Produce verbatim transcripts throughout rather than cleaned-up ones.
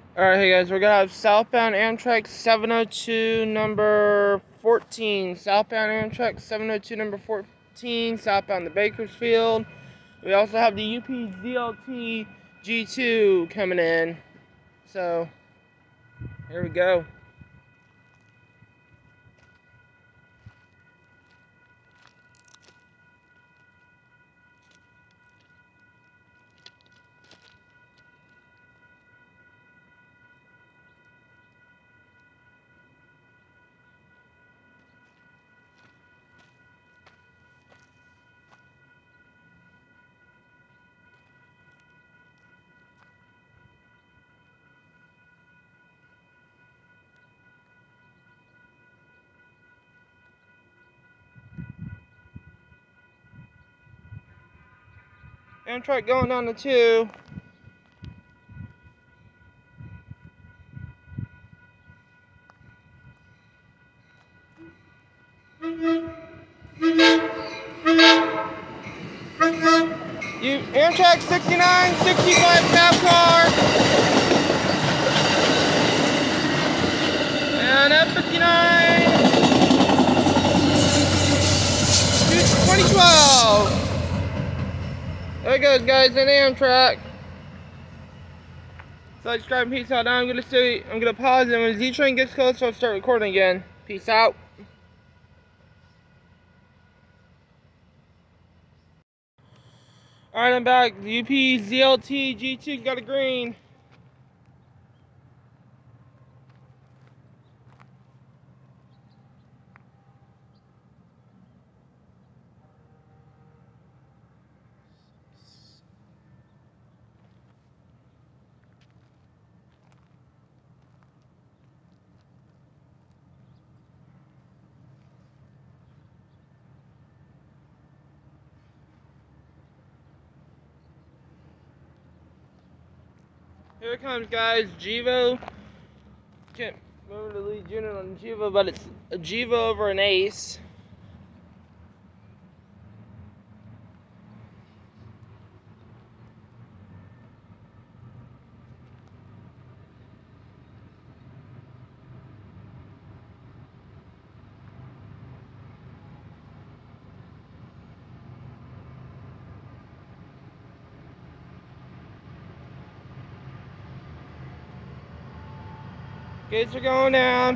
Alright, hey guys, we're gonna have southbound Amtrak seven oh two number fourteen. Southbound Amtrak seven oh two number fourteen, southbound to Bakersfield. We also have the U P Z L T G two coming in. So, here we go. Amtrak going down to two. You Amtrak sixty-nine, sixty-five cab car. And F fifty-nine, twenty twelve. There it goes, guys, in Amtrak. So subscribe and peace out. Now I'm gonna say I'm gonna pause, and when Z train gets close, I'll start recording again. Peace out. Alright, I'm back. The U P Z L T G two got a green. Here it comes, guys. Gevo. Can't remember the lead unit on Gevo, but it's a Gevo over an Ace. Gates are going down.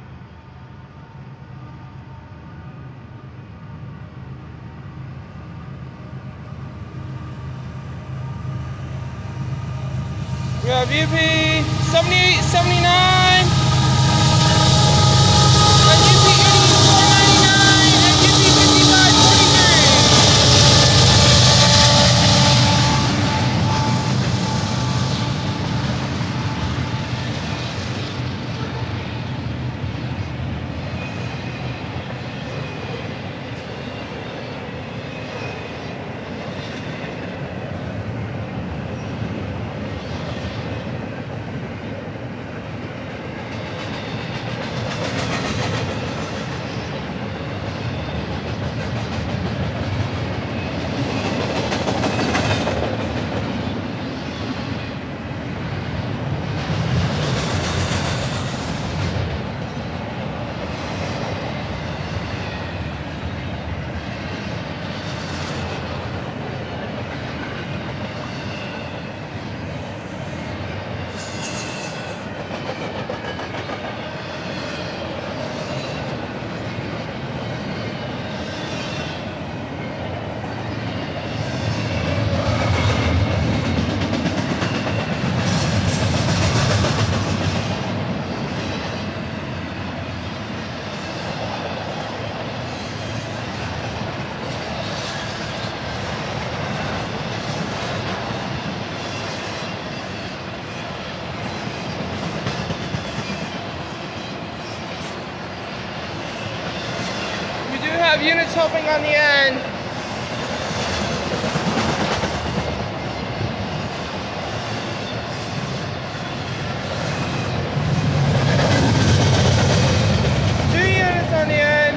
We have U P seventy-eight, seventy-nine, and U P eighty-four, ninety-nine, and U P fifty-five, forty-three. Have units helping on the end. Two units on the end.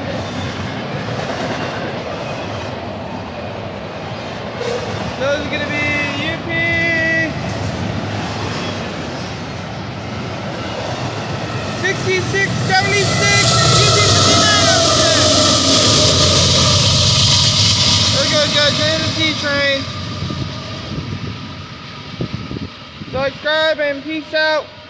Those are going to be U P seventy-six, seventy-six, U T fifty-nine oh six. There we go, guys. There's the T-train. Subscribe and peace out.